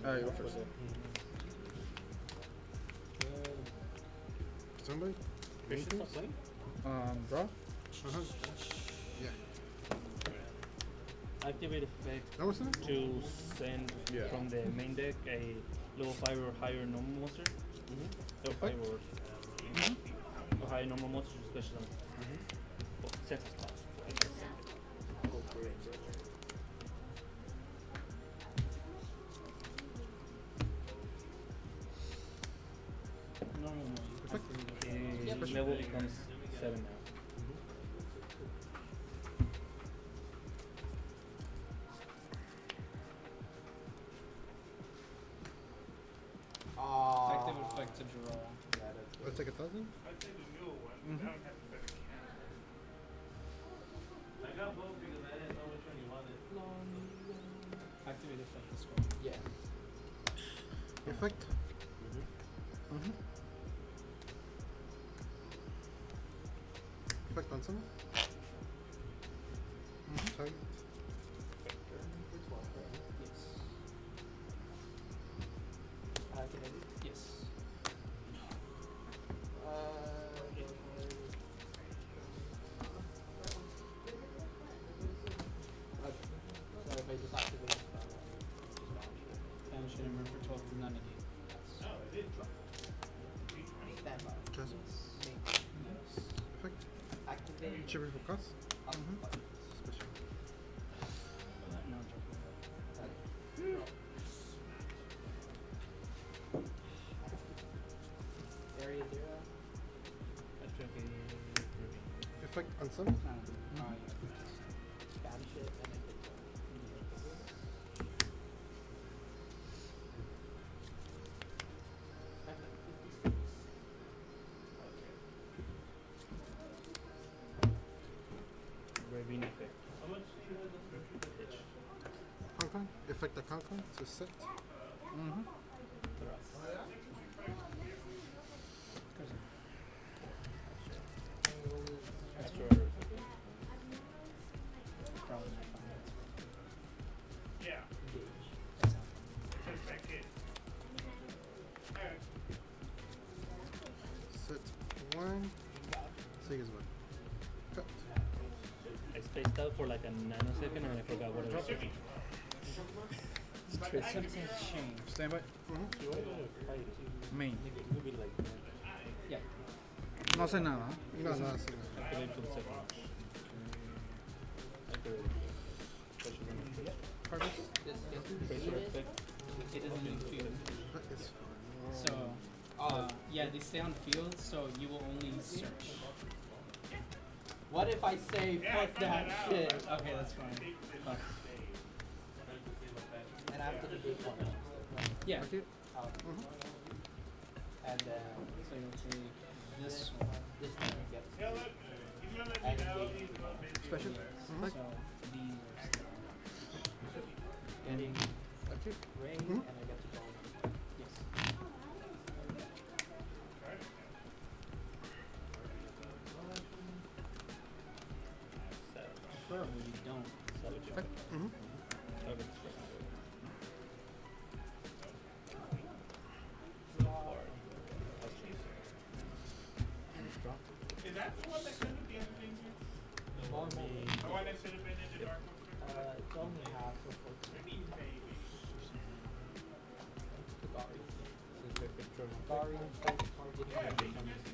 You go first. Somebody? Draw? Yeah. Activate effect That was it? to send from the main deck a level 5 or higher normal monster. Level 5 or higher normal monster to special summon. Well, senses cost. I guess. Go for it. Normal monster. His level becomes 7 now. Active effect to draw. Let's take 1,000. I'd say the newer one. I don't have the better can. I got both because I didn't know which one you wanted. Activate effect this one. Yeah. Effect. Effect on some. Target. Yes. Activated. Yes. So if I just activate Banish it and remove for 12 from none again. No, it did drop. stand by. Just effect. Activate. Chip for cost. Special. Area 0. Effect on some. Banish it and then Ravine effect. How much do you have the pitch? Concon. Effect the concon. So set. Yeah. Just back in. Alright. Set 1. Say his one. Cut. I spaced out for like a nanosecond and I forgot what I was doing. Something's changed. Stand by. Main. Yeah. No sé nada. No, no, no. Activate for the second. Activate. Special summon. Pressure effect. It doesn't leave field. That is fine. So, yeah, they stay on field, so you will only search. what if I say fuck that shit? Okay, that's fine. Fuck. And after the big one. Yeah. Okay. Out. And then So you'll take this one. this one gets Yeah, look. He's gonna let and me know. engage. He's a bit Special. So these are still. Getting Okay. ring and I get to go. Yes. Preferably you don't. Effect. Is that the one that could have been in Normal. the one that should have been in the dark one? It's only half of what Maybe. Gary target.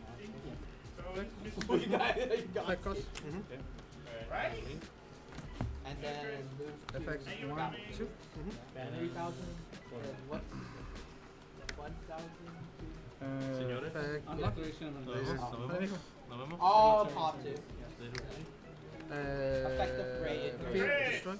So You got it. You got Effect cost. it. right? And then move to Effect 1, 2. 3,000. And what? 1,000. Effect. On declaration of Dijo. Oh, pop two. Eh, Effective ray. Field destroy.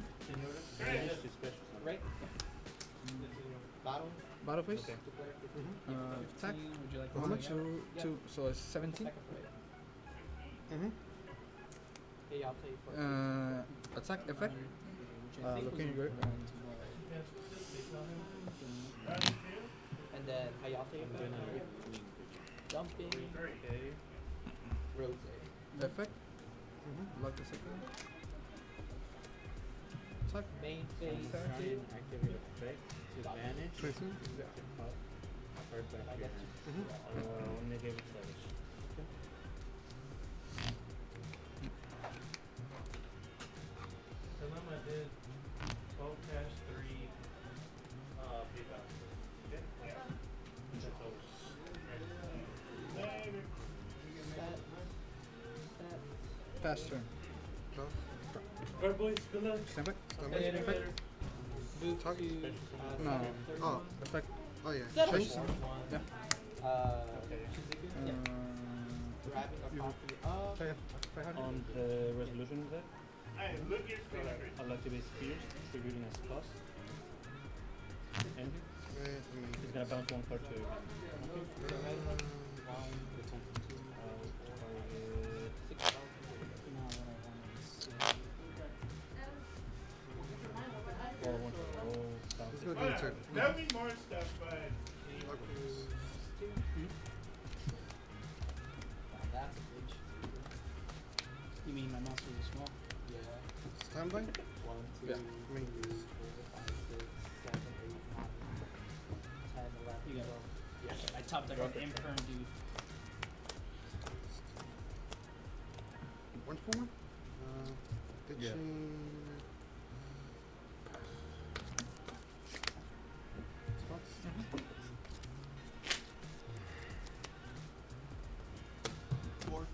Right? Battle. Battle phase. Okay. Declare 15. Attack. 15, would you like One, to two, two. So it's 17. Second ray. Okay, I'll take for Attack effect. which I think Looking was good. and then Hayate effect. Jumping. Rotate. Effect. Lock the second. Type. Main phase Try 2. and activate effect to vanish. 22. Card back I to your got hand. I'll negate with savage. Dilemma did 12 cash 3 PayPal. Okay? Yeah. That's all. Later. Set. Pass turn. Draw. Alright boys, good luck. Stand back. Stand back. Later, Effect. later. Move to Target. No. second, third Oh, one. effect. Oh yeah. Settle. Change. Fourth one. Yeah. Okay. Shizuku? Yeah. Grabbing a copy of. Play 500. On the resolution of that, Hey, look at 300. I'll activate Spears, triggering as cost. And he's gonna bounce one card to your hand. Go ahead. One. Target. 6,000. Or one to roll, bounce Let's it. go do Oh, the turn. there'll be more stuff, but That's a bitch. You mean my monsters are small? Yeah. Stand by. 1, 2, Yeah. 3, 4, 5, 6, 7, 8, 9, 10, 11, You got 12. I topped like an imperm dude. One for one. Ditching. Spots. 14.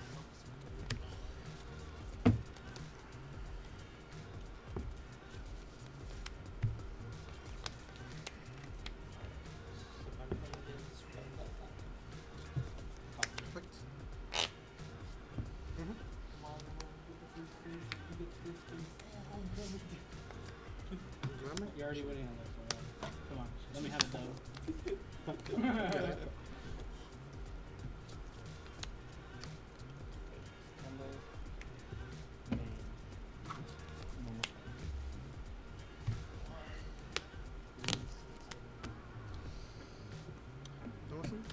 Effect. Grammar. You're already winning on this one. Come on, let me have it done. Awesome.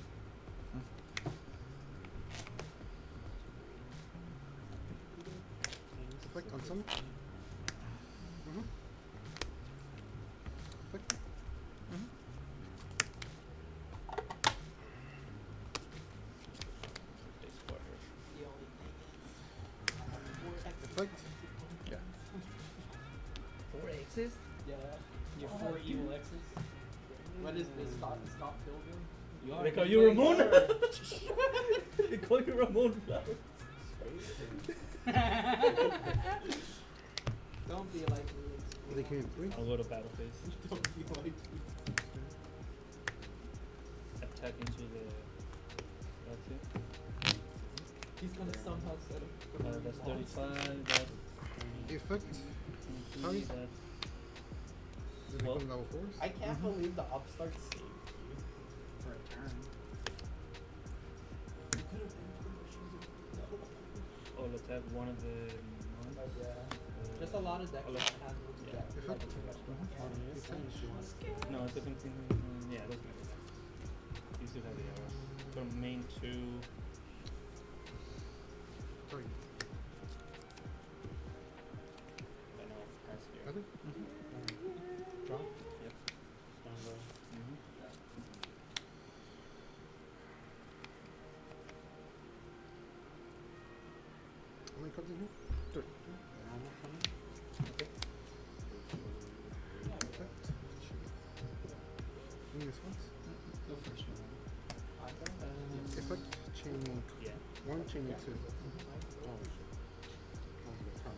Effect on some. Effect. Effect. Yeah. 4 X's? Yeah. Your 4 evil X's. What is this? Stop building? You are. Like, are you Ramon? They call you Ramon Flowers. Don't be like me. They came in 3. I'll go to battle phase. Don't be like me. Attack into the. That's it. He's gonna somehow set up. That's 35. That's Effect. 23. Sorry? That's. Does it Well, become level 4s? I can't believe the upstart saved you. For a turn. Oh, let's have one of the. But yeah. Just a lot of decks I'll that let- has those yeah. decks. Effect. No, it's different thing. Yeah, that's good. You still have the arrows. From main to. Sorry. I know, that's here. Other? Draw. Yep. Stand by. How many cards in here? 3. Normal coming. Okay. Effect. Any response? Go first. Effect. Chaining. Yeah. 1, chaining 2. Oh shit. That was a good turn.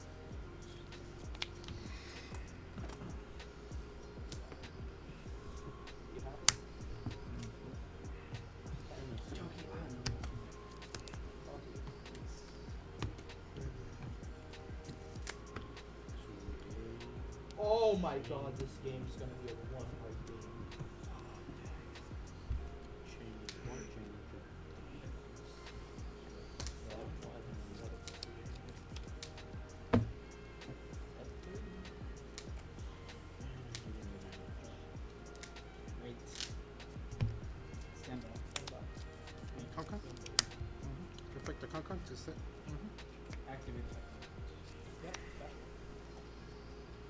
Oh my god, this game's gonna be a one hard game. Chain 1, chain 2. Wait. Stand by. Conca? Effect the Conca to set. Activate. Yep, back.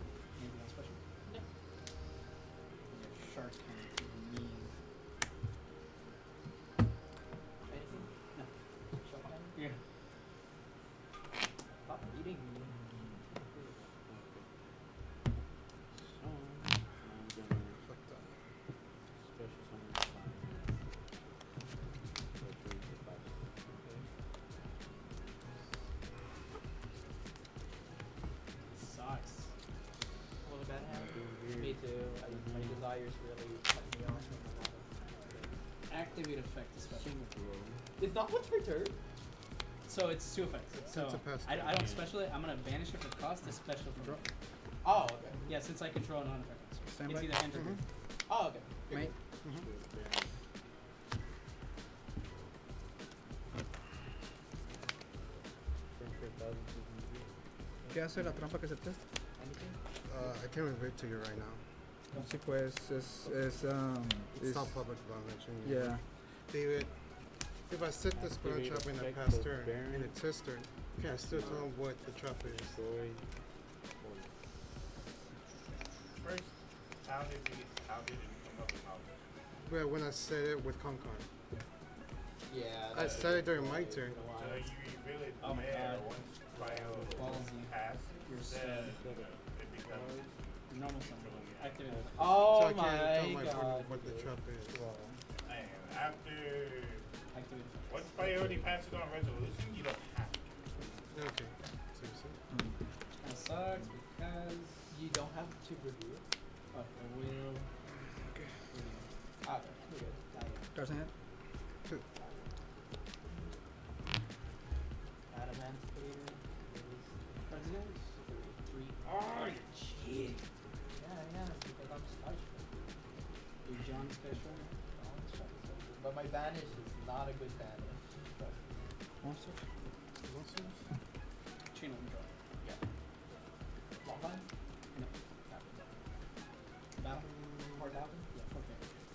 that hand. Me too. My desires really cut me off from a lot of. Activate effect is special. It's not what's for turn. So it's 2 effects. So It's a pass I turn. don't special it. I'm gonna banish it for cost. It's special for me. Oh, okay. Yeah, since I control a non-effect. So Stand it's by. either hand or Mhm. Oh, okay. Mate. ¿Qué hace la trampa que se testa? I can't reveal to you right now. Sí, pues It's it's not public knowledge. And yeah. David, if I set the spell trap in a past turn and it's his turn, can I still tell him what the trap is? First, how did it come up with all this? Well, when I said it with Concon. Yeah. I said it during my turn. So you reveal it Oh my there God. once bio Ballsy. passes, You're then so it becomes normal summon. Activate effect. So Oh I can't tell my my god. opponent what the trap is. man, after Activate effect. once priority passes on resolution, you don't have to. Okay. Seriously? That sucks because You don't have to review it. I will. Ah, okay. We're good. Now you Cards in hand. Adamant Spader. President. 3. Oh, you cheat. Yeah, because I'm special. A John special. But my banish is not a good banish. But Monster. Monsters? Chain of draw. yeah. Long line? No. Battle. Hard happen? Yeah. Okay.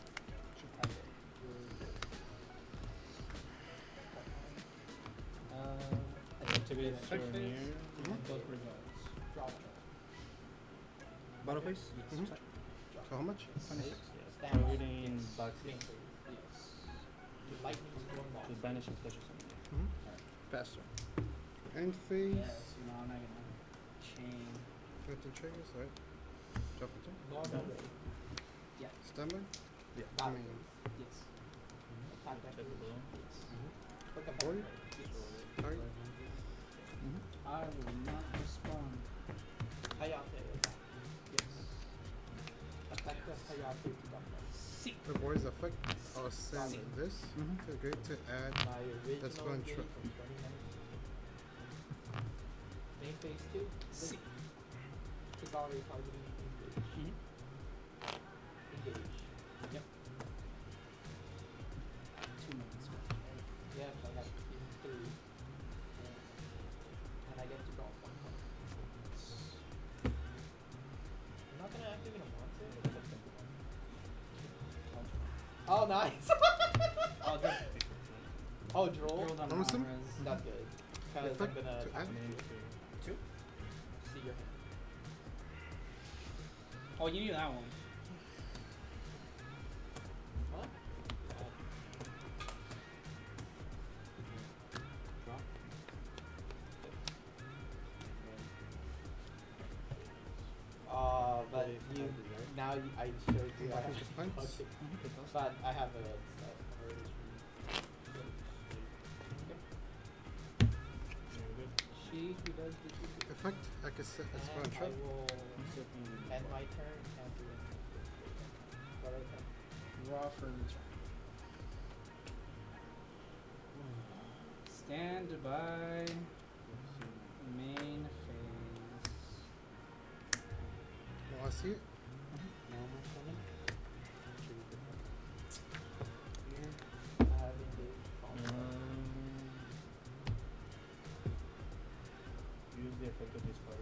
Activate Effect phase. souvenir. Both results. Draw. Battle phase. Mhm. So how much? 26. Stand. Targeting back Swing six. phase. Yes. The lightning is going off. Just banishing special summon. Pass turn. End phase. Yes. No, I'm not gonna chain. 15 triggers, right? Drop the turn. Normal way. Yeah. Standby? Yeah. I Battle mean, phase. Yes. Attack that Check phase. below. Yes. Look at Board? that. Yes. target. I will not respond. Hayate attack. Yes. Attack the Hayate to dumbbell. See. The board's effect. I'll send See. this to good to add. My original That's one game tri- from 2019. Main phase 2. See. It's already targeting engage. Engage. Yep. 2 minutes. Yes, I got even 3. And I get to draw 1 point. I'm not gonna activate a monster. I'm just gonna do one. Oh, nice! Oh, good. Oh, droll? Rolled on Awesome. non-res. That's good. Because I'm Effect gonna to add. see your hand. Oh, you knew that one. What? But you now I showed you. Yeah, I I think have the points. but I have a she who does the two. Effect. I can set a spell And trap. I will end my turn. Can't do anything. But I can. Raw for return. Stand by. Main phase. Oh, I see it. I have engaged. Use the effect of this card.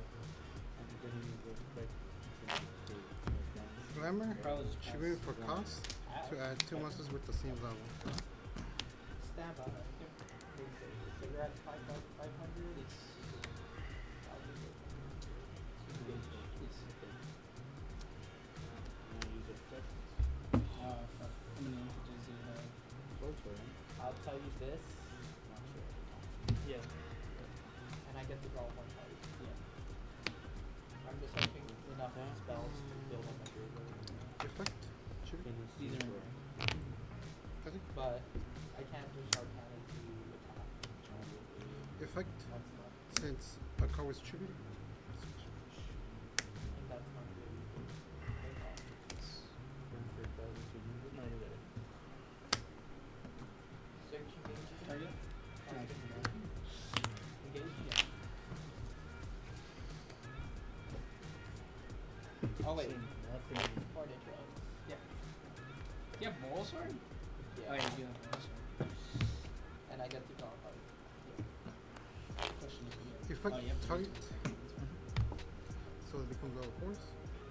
Glamour. Probably just She pass. went for cost to add 2 monsters with the same level. Stand by. So you're at 500. Yes. I'll do it. Yes. Fuck. I'm gonna introduce it. I'll tell you this, Yeah. and I get to draw 1 card. Yeah. I'm just hoping enough spells to build up my graveyard. Effect. Should be. These are in there. I think. But I can't do sharp cannon to attack. Effect. That's not. Since a card was tributed. And that's not good. Oh wait, Nothing. 4 intros. Yeah. You have Moral Sword? Yeah. Oh, yeah, you have Moral Sword. And I get to draw a card. Question is, yeah. Effect Oh, you have to target. wait till it's done. So it becomes level 4s.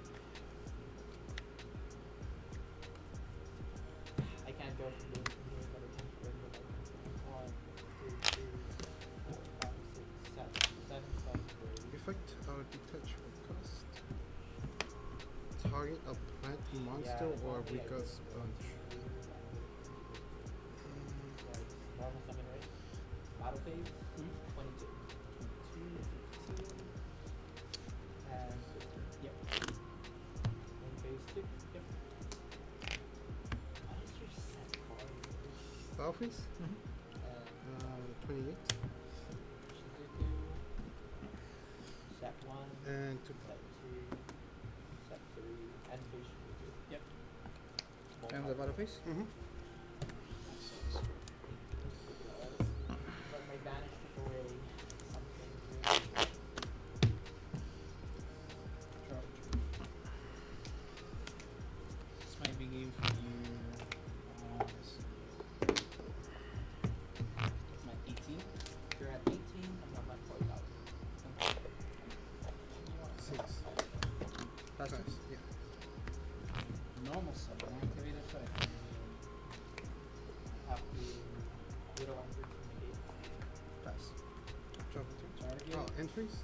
I can't go from this to here, but I can bring the like 1, 2, 3, 4, 5, 6, 7. 7 plus 3. Effect detach will cost. Target a plant monster Yeah, or normally I Rikka would Sponge. Like normal summon rate. Battle phase, 22. 22. And 15. Yep. Main phase 2. Yep. What is your set card? Balfies? And 28. Shizuku. Set 1. And 2 Set 2. Set 3. And phase Shizuku. Yep. And the battle phase? Mm-hmm. But my banish took away something. This might be game for you. Let's see. I'm at 18. You're at 18, I'm at 40,000. 6. Pass turn. Pass. Yeah. Normal summon, activate effect. Have to utilize it to negate. Pass. Drop a turn. Target. Oh, entries?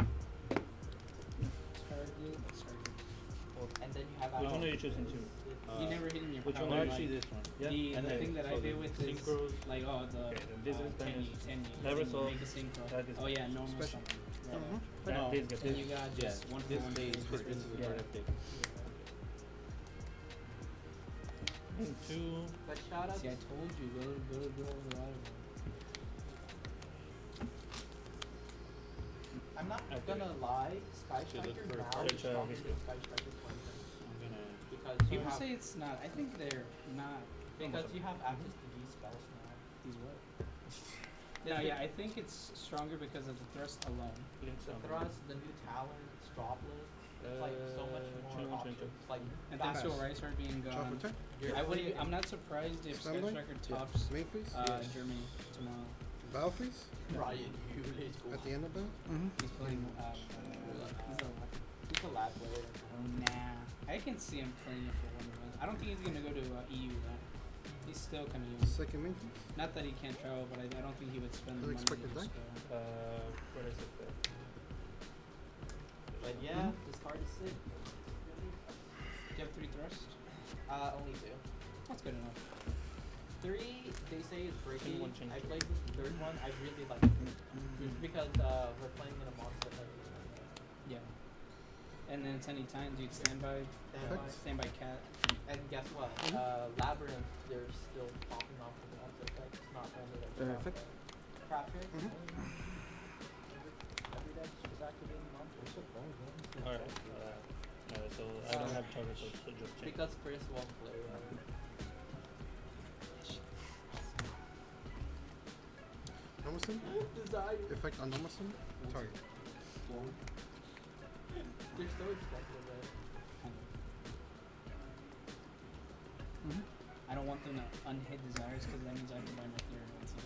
Target. And then you have Which one add-on. are you choosing to? You never hit in your which power. one are you like, Actually, this one. Yeah. The and then thing that I so did the with is synchros. like, oh, the Okay, then this is Tenyi, banished. 10 That you resolves. make a synchro. That is Oh yeah, normal special. summon. Right. Mhm. That No. this gets And this. you got Yeah, just one this for one stays damage. put into the Yeah. card deck. Two. But shout out See, I told you, go over the ladder. I'm not Okay. gonna lie, Sky Should look Striker for now search, is stronger history. than Sky Striker 20 I'm gonna. because you People have say it's not. I think they're not. because you have access to these spells now. These what? No, yeah, I think it's stronger because of the thrust alone. The thrust, the new talents, droplets, it's like so much more options. Like And back- thanks to a Rice Heart being Drop gone, a turn. you're I wouldn't. playing- I'm not surprised if Sky Sunlight? Striker Yeah. tops Main phase? Yes. Germany tomorrow. Balfies? Ryan, you really cool. At the end of that? Mm-hmm. He's playing. He's a lab player. Nah, I can see him playing it for one of us. I don't think he's gonna go to EU though. He's still kind of young. Second main phase? Not that he can't travel, but I don't think he would spend the money. Unexpected to die? just go. What is it? But yeah, this card is sick. Do you have 3 thrust? Only 2. That's good enough. 3, they say it's breaking. one change I to played this third one. I really like it. Because we're playing in a monster heavy. Yeah. And then it's any time, dude. Standby. Standby. Standby cat. And guess what? Labyrinth, they're still popping off the monster effects. Not only like Effect? crap trick. Mhm. Every deck is activating monsters. Alright. So I don't have target, so just change. Because Chris won't play. Nomason? Desire. Effect on Nomason? Target. They're so expensive, right? I don't want them to unhit desires because that means I can buy my third one too.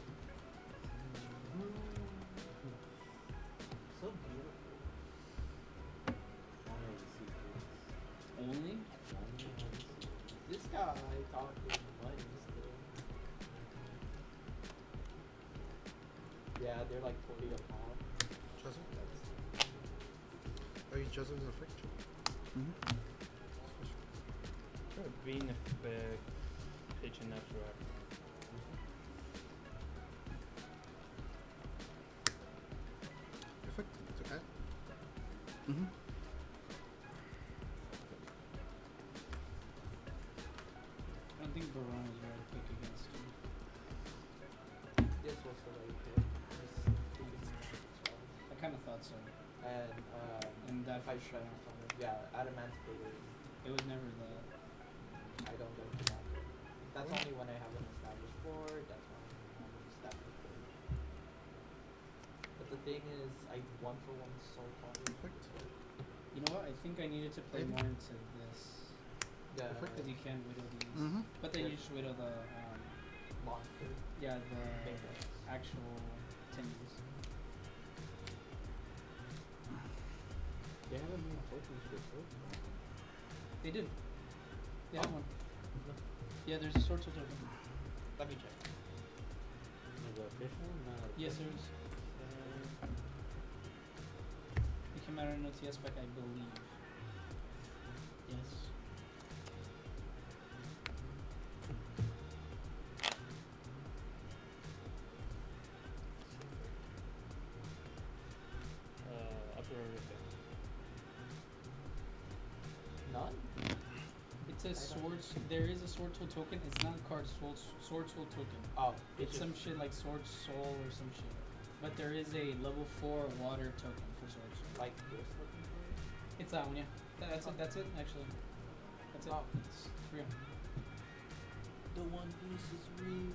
So beautiful. Only? This guy talking money still. Yeah, they're like 40 a pop. Joseph? That's Are you Joseph's effect? Mm-hmm. Green effect. Pitch and natural. Effect to add. Mm-hmm. I don't think Baron is ready to pick against him. this was the right pick. I kind of thought so. And And that if I for shut sure. something, yeah, Adamanticator, It was never the. I don't go to that. That's only when I have an established board, that's when I have an established board. But the thing is, I 1-for-1 so hard. Effect. You know what? I think I needed to play Maybe. more into this. Yeah. Because you can widow these. Mm-hmm. But then Yeah. you just widow the, Monster. yeah, the Main deck. actual Timmy's. They haven't made tokens before. They did. They have Oh. one. Yeah, there's a sword token. Let me check. Is it official? Not Yes, there is. It came out in an OTS spec, I believe. Yes. Upper effect. None? It says I don't- swords. There is a sword tool token. It's not a card. Sword tool token. Oh, It's some shit like sword soul or some shit. But there is a level 4 water token for sword soul. like this looking for it? It's that one, yeah. That's it. That's it. Actually, that's it. Oh. It's real. The One Piece is real.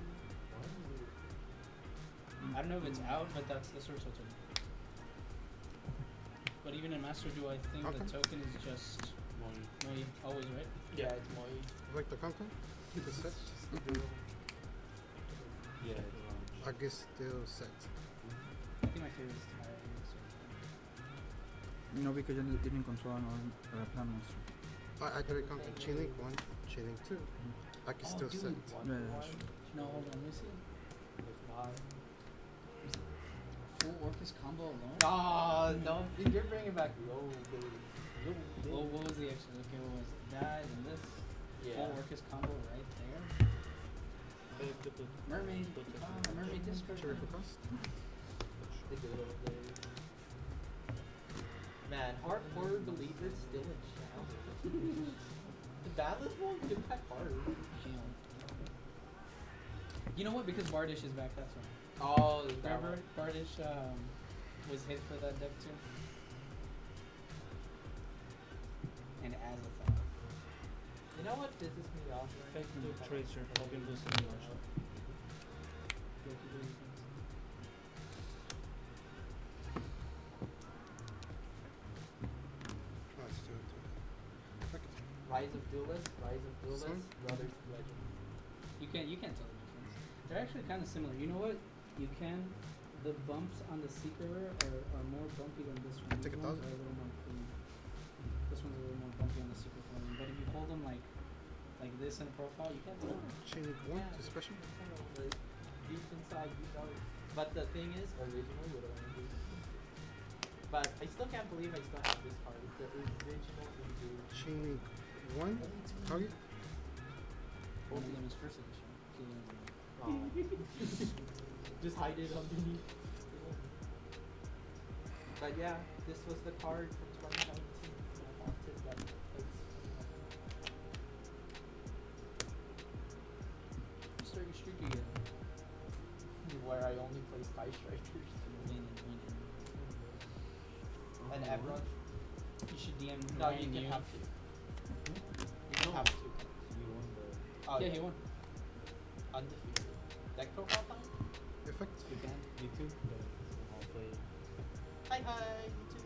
I don't know if it's out, but that's the sword soul token. But even in Master Duel, I think Okay. the token is just Moi, always, right? Yeah, it's more. Like the Conquer? The set? Yeah. I guess still set. I think my favorite is Tyre. No, because you didn't control an plan monster. I could have Conquer Chain Link 1, Chain Link 2. I can still set. Yeah. No, hold on, let me see. If not. Full Orcus combo alone? Oh, no. You're bringing back the old days. The old days. Well, what was the extra? Okay, what was it? That and this. Yeah. Full Orcus combo right there. Mermaid. Mermaid Discord. Cherry for cost? The good old days. Man, hardcore believers still in shadow. The Badlands won't get back hard. Damn. You know what? Because Bardish is back, that's why. Oh, is that Remember? one? Bardish was hit for that deck too. And Azathoth. You know what pisses me off? Effective Tracer. Helping boost the launch. Oh, it's still Rise of Duelists, Some? Brothers of Legend. You can't tell the difference. They're actually kind of similar. You know what? You can. The bumps on the Seeker are more bumpy than this one. Take These a ones thousand. are a little more clean. This one's a little more bumpy on the Seeker forming. But if you hold them like this in a profile, you can't tell. Chain Link 1 Yeah. to special? I know, like, deep inside, you know. But the thing is, original would only be. But I still can't believe I still have this card. It's the original Undo. Chain Link 1? Target? One of them is first edition. Just hide it underneath. But yeah, this was the card from 2019. I wanted that place. Start your streak again. Where I only play Sky Strikers. Win. And everyone. You should DM No, Ryan you can Yu. have to. You can have to. You won the. Oh, Yeah, he won. Undefeated. Deck profile time? Effect? You can. You too? I'll play. Hi, you too.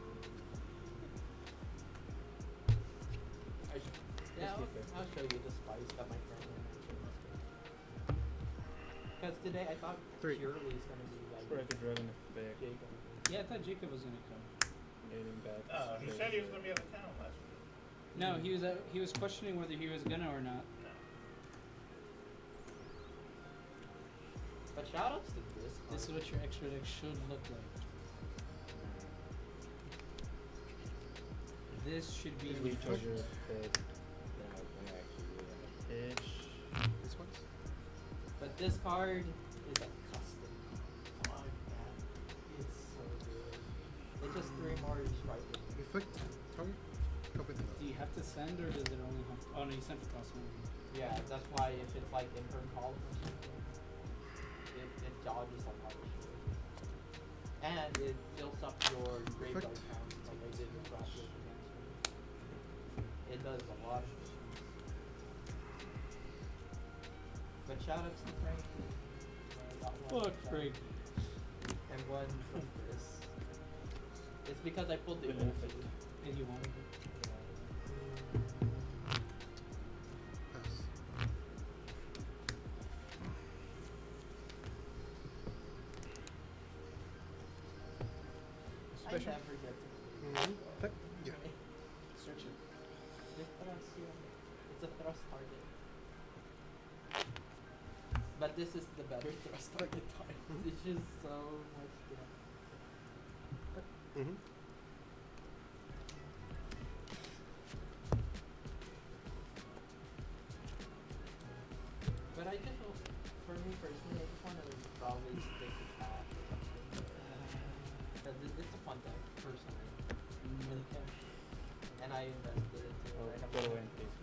Yeah, I'll show you the spice that my friend mentioned. Because today I thought 3. Shirley is gonna be like Private Dragon effect. Jacob. Yeah, I thought Jacob was gonna come. Getting back. He said he was gonna be out of town last week. No, he was questioning whether he was gonna or not. No. But shoutouts to this. This is what your extra deck should look like. This should be Recharger effect. Ish. This one? But this card is a custom card, man. It's so good. It's just 3 more strikers. Effect? Target? Copy the Do you have to send or does it only have? Oh no, you sent across one. Yeah, that's why if it's like in her column, it dodges a lot of shit. And it fills up your graveyard count like I did with last week against her. It does a lot of shit. But shoutouts to Frank. Fuck Frank. And one from Chris. It's because I pulled the Villain old effect. If you want to. Pass. I Special. never get to Effect. Yeah. Search it. the thrust here. It's a thrust target. But this is the better thrust target time. It's just so much fun. Mm-hmm. But I just, for me personally, I just want to probably stick to cash or something. Because it's a fun deck, personally. Really can. And I invested into it. Oh, Right? go away and face.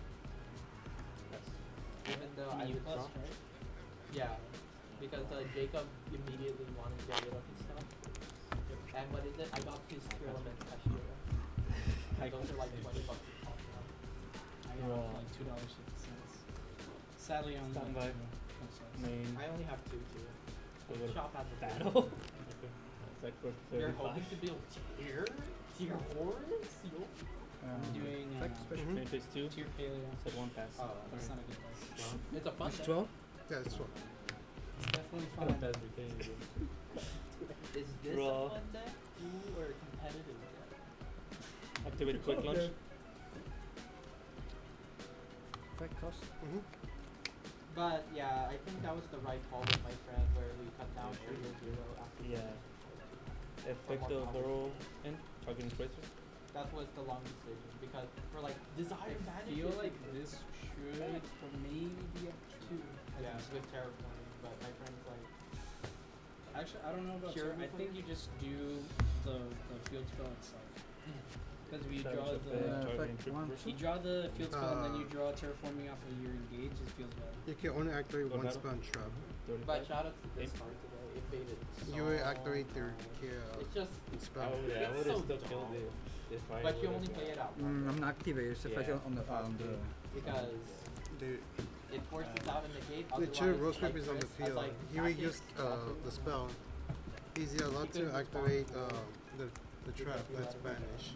Even though I would plus, draw. right? Yeah. Because Jacob immediately wanted to get rid of his stuff. And what is it? I got his tier element Kashtira. Those are like $20 a pop now. I got it for like $2.50. Sadly, I only got Standby. two. I'm sorry. Main I only have two too. Go with Shop has a battle. Okay. It's like for You're 35. hoping to build tier hordes? Yo. I'm doing Effect special. Mhm. Main phase 2. tier paleo. Said 1 pass. Oh, That's not a good price. it's a fun It's deck. 12. Yeah, it's 12. It's definitely One fun. pass retained. Is this Draw. a fun deck? Ooh, or a competitive deck? Activate quick launch. Effect cost. Mm-hmm. But yeah, I think that was the right call with my friend where we cut down trigger 0 after Yeah. Effect of thorough and targeting tracer. that was the long decision because we're like desire I management. feel like this should maybe be up to 2. yeah, with terraforming, but my friend's like Actually, I don't know about Sure, two. I think you just do the field spell itself. Because you Savage draw effect, the targeting effect one, you draw the field spell and then you Uh, draw terraforming off of your engage. It feels better. You can only activate Go one battle. spell and trap. 35. but shout out to this Game. card today. It baited so You will activate your much. It's just spell. Oh, yeah, I It's would have so still killed dumb. this fire. but you only play it out once, I'm not activated. It's effect Yeah. on the because The it forces out in the gate. The chair otherwise, roast like paper is on the Chris, as, field. like, He will tactics, use nothing. the spell. He's allowed He to could activate respond to the trap that's banished.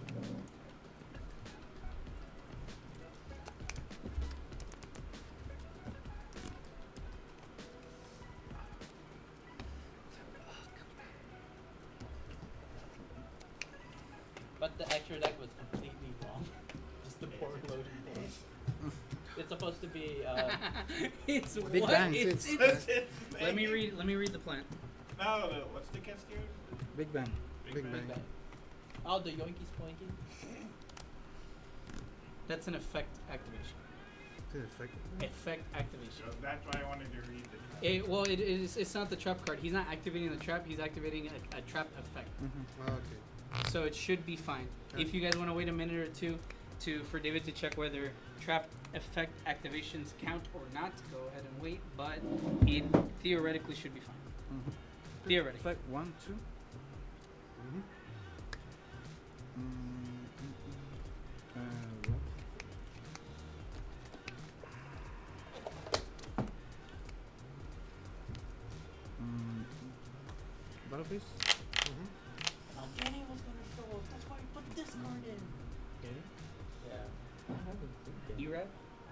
But the extra deck was completely wrong. Just the poor loading phase. It's supposed to be It's Big what? Bang. It's, It's let me read. Let me read the plant. No, what's the Kashtira? Big Bang. Big Bang. Big Bang. Oh, the Yoinky Spoinky? That's an effect activation. To effect. Effect activation. So that's why I wanted to read the Well, it is. It's not the trap card. He's not activating the trap. He's activating a trap effect. Oh, okay. So it should be fine. Okay. If you guys want to wait a minute or two for David to check whether trap effect activations count or not, go ahead and wait. But it theoretically should be fine. Theoretically. Effect 1, 2. Mm-hmm. What? Battle phase? Mm-hmm. Danny was gonna show up. That's why I put this card in. Yeah. Erad?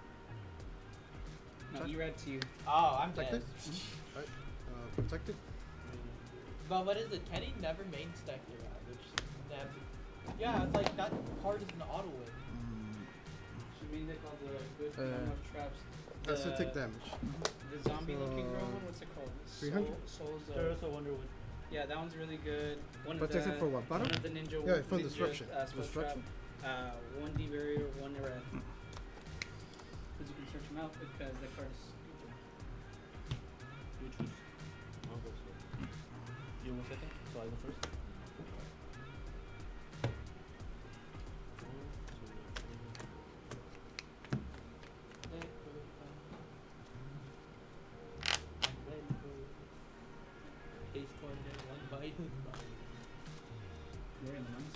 No, Check. Erad to you. Oh, I'm Protected? dead. Right. Protected? But what is it? Kenny never main stacked your which never. Yeah, it's like that card is an auto win. Should mean they call the good Uh, traps. Has to take damage. The zombie looking So, girl one, what's it called? 300? Souls There is a Wonderwood. yeah, that one's really good. One Protected of the, for what, battle? One of the ninja Yeah, for ninja, destruction. spell Destruction. trap. 1 D barrier, 1 red. Because you can search them out because the card is stupid. You choose. I'll go first. You go second, so I go first. Case point in one bite. You're in the ones.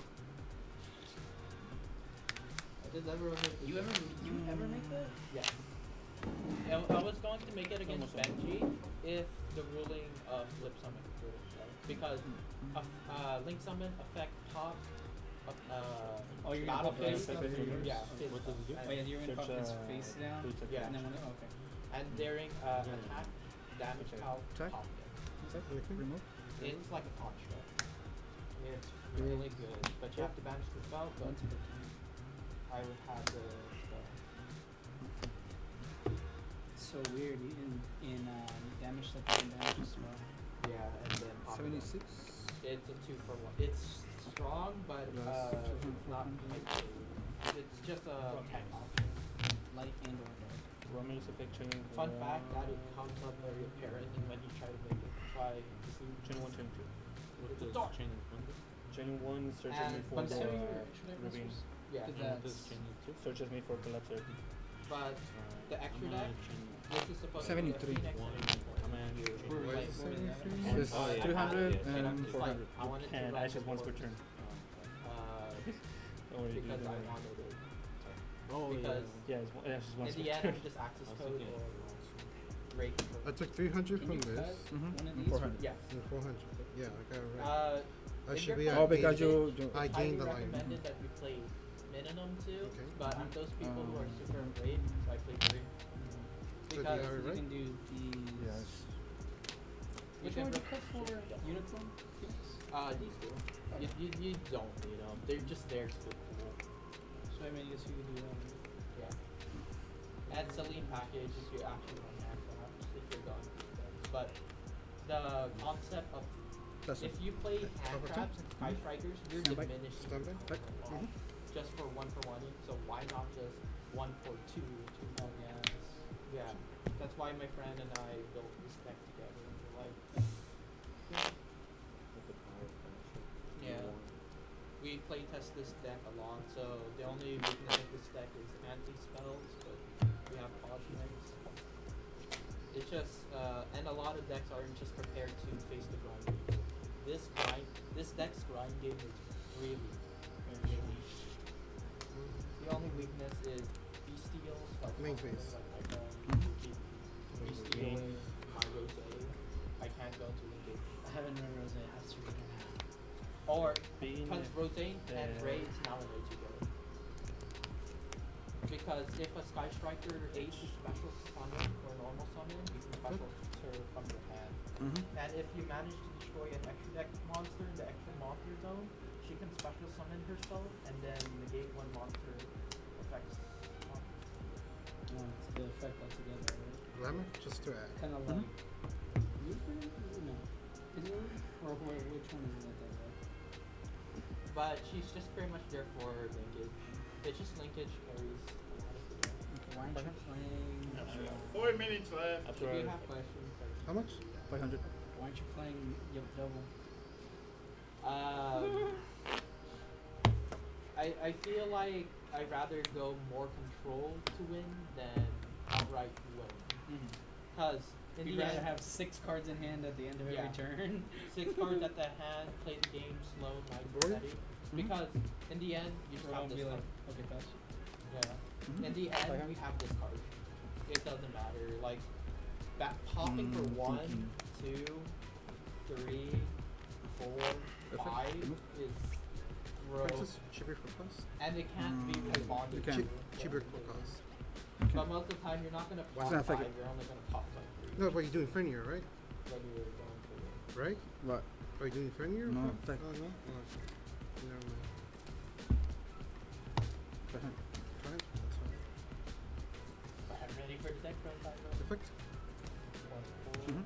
Does everyone make You ever make that? Yes. I was going to make it against Benji if the ruling of Flip Summon would, because Link Summon effect pop Oh, you're gonna battle put the phase. stuff phase in yours? Yeah. What does it do? Oh yeah, you're gonna Search, pop his face down. boots of Yeah. And then when okay. And during attack, damage count Attack? top it. Attack? Anything? Remove? It's like a construct. It's really good, but you have to banish the spell. But Once per turn. I would have the spell. It's so weird. In damage that you can damage as well. Yeah, and then pop it. 76? It's a 2-for-1. It's strong, but Plus it's not like it's just a tank option. Light and or dark. Romance effect chaining. Fun fact that it comes up very apparent when you try to make it try. Chain 1, chain 2. What It's a does dark. chain and thunder? Chaining 1 searches me And for consider your extra deck Ravine. monsters. Yeah, Is And that- what does chain and two? Searches me for Collapse. but the extra deck, this is supposed 73. to be a Phoenix One. energy point. I'm gonna You- chain we're Why like- is it we're in 73? that. It's Oh, yeah. 300 Yeah, and I'm just like, 400. I wanted to And run ashes once per before, turn. Don't worry, because do I that. wanted it. Oh, Because Yeah, ashes once in per the end, turn. I'm just access I was code thinking- or rate. I took 300 Can from you this cut Mhm. one of And these? 400. Yes. and 400. Yeah, I got it right. I in should your be at Oh, because 80. you I highly gained the line. recommended that you play minimum 2, Okay. but I'm those people who are Um, super afraid, so I play 3. So do you Because have it You right? can do these. Yes. Which one would you cut for Unicorn? Phoenix? These two. You don't need them. They're just there to look cool. So I mean, I guess you could do that. Yeah. And Celine package if you actually want to max out, if you're done. But the concept of That's if it. you play hand Overton? traps and sky strikers, you're Stand by. diminishing Stand by. your Mhm. just for 1-for-1. So why not just 1-for-2? Oh yeah. Yeah. That's why my friend and I built this deck together. And we're like, yeah. We play test this deck a lot, so the only weakness of this deck is anti-spells, but we have cosmetics. It's just, and a lot of decks aren't just prepared to face the grind. This deck's grind game is really, really weak. The only weakness is Bestials, like Main something phase. like Bestial, my Rose. I can't go to Link. I haven't read Rose. I have to read it. Or Being because Rosane and the- Ray is now a way to go. Because if a Sky Striker aids a special summon or normal summon, you can special her from your hand. Mm-hmm. And if you manage to destroy an extra deck monster in the extra monster zone, she can special summon herself and then negate one monster effects. No, it's the effect altogether, right? Glamour? Just to add. Kind of Mhm. like. Euphrates? No. Is it? Or which one is it that way? But she's just pretty much there for linkage. It's just linkage carries a lot of the game. Okay, why aren't you playing? 4 minutes left. After If you I- have questions, How much? 500. Why aren't you playing double? I feel like I'd rather go more control to win than outright win. Because in You'd the rather end, have 6 cards in hand at the end of every Yeah. turn. 6 cards at the hand, play the game slow, nice and Board? steady. Because in the end, you just Or have I'll this be card. like, okay, pass. Yeah. Mhm. In the end, 500. we have this card. It doesn't matter. Like, popping for Mm, 1, thinking. 2, 3, 4, Perfect. 5 Remove. is What's gross. this? Cheaper for cost? And it can't be Mm, responded you to. can. Cheaper for cost. But most of the time, you're not going to Why pop not 5, affect it? you're only going to pop like 3. No, but you're doing Frenier, right? When you're going for it. Right? What? Are you doing Frenier? No, Oh, fact. no? Oh, never mind. 500. Fine, that's fine. But I'm ready for the deck run time. Perfect. Mhm.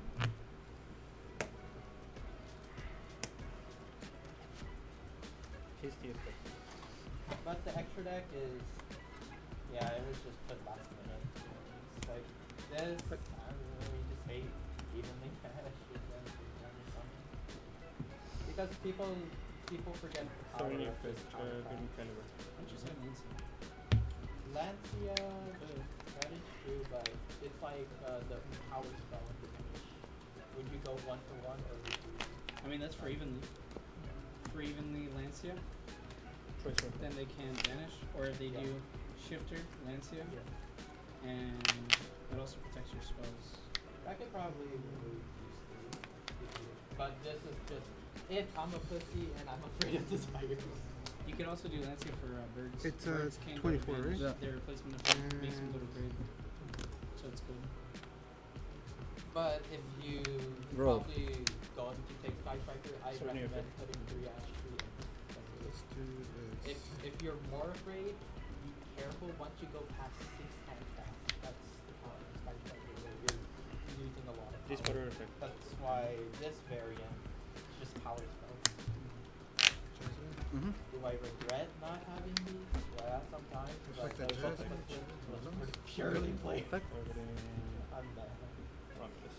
Tasty effect. But the extra deck is, yeah, it was just put last minute. It's like this, I don't know, we just hate evenly cash and then something. Because people forget the power Throwing of effect, this counter good card. caliber. Why don't you say Lancey? Lancia, that is true, but it's like the power spell in the finish. Would you go 1-for-1 or would you? I mean, that's for evenly. For evenly Lancia, Choice one. then they can vanish. Or if they Yeah. do Shifter, Lancia, and it also protects your spells. I could probably remove these three. But this is just, if I'm a pussy and I'm afraid of the spiders. You can also do landscape for birds. It's, birds can't go to 24, advantage. right? Their replacement of bird makes them go to grid. So it's good. But if you Roll. probably going to take Sky Striker, I So near recommend fit. putting 3 Ash Tree in. Let's do this. If you're more afraid, be careful once you go past 6 times that. That's the power of Sky Striker. You're using a lot of This power. water effect. That's why this variant is just power spells. Mm-hmm. Do I regret not having these? Yeah, sometimes. But Effect those adjust. was purely played. Targeting I'm bad. Prometheus.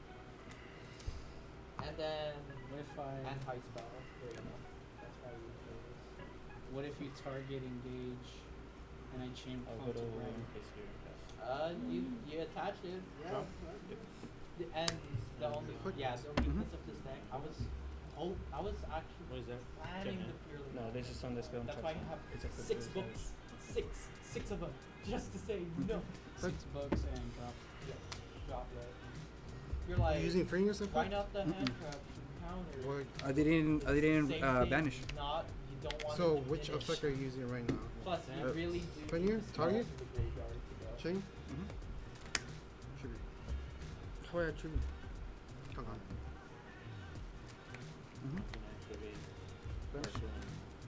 And then If I, anti-spell. There you go. That's why you play this. what if you target engage, and I chain I'll pump go to to right? face here. Yes. You attached it. Drop. And the only the weakness of this deck, I was actually What is that? planning Gen to purely. No, this is on the spell. That's why I have It's a 6 books. Six of them, just to say no. $6 and drop. Yeah, drop it. You're like, Using fingers effect? why not the hand trap counter? What? I didn't Same thing, banish. Not, you don't want So it to which finish. effect are you using right now? Plus, you really do. When need you to spell target? to the graveyard to go. Chain? Mm-hmm. Should be. How I tribute? Come on. Mm-hmm. First one.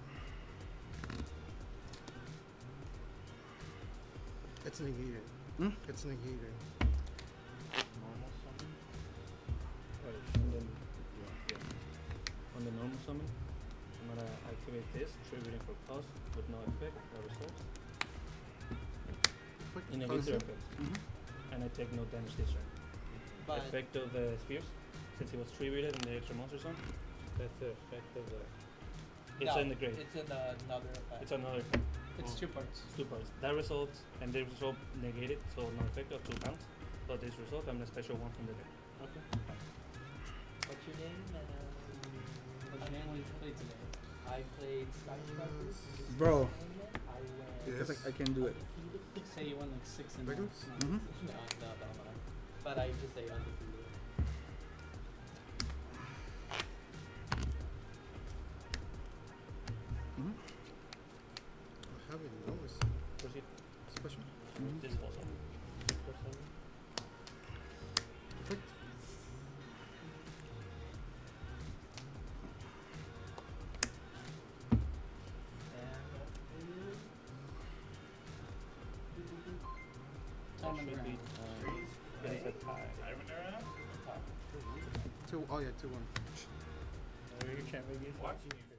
It's negated. Hmm? It's negated. Normal summon. Right, and then on the normal summon, I'm gonna activate this, triggering for cost with no effect or results. Effect In a causes user it? effect. Mm-hmm. And I take no damage this turn. But Effect of the spheres, since it was triggered in the extra monster zone, that's the effect of the. It's no, in the grade. It's in another effect. It's another effect. It's 2 parts. Two parts. That result and this result negated, so no effect of 2 counts. But this result, I'm a special one from the deck. Okay. What's your name? What's your name? What did you play today? I played Sky Striker. Bro. I went Yes. Because I can do it. undefeated. Say you won like 6 in Bigger? no. Mm-hmm. No. But I just say undefeated. Mm-hmm. I have enormous Proceed. special. Mm-hmm. This was on. Effect. Time on the Should be, ground. there is a tie. Two. Oh yeah, 2-1. You can't make it. Watching you